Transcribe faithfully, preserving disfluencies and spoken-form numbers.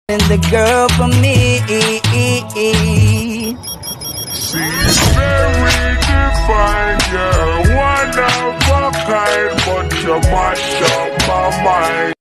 and the girl for me. She's very divine, yeah, one of a kind, but you mash up my mind.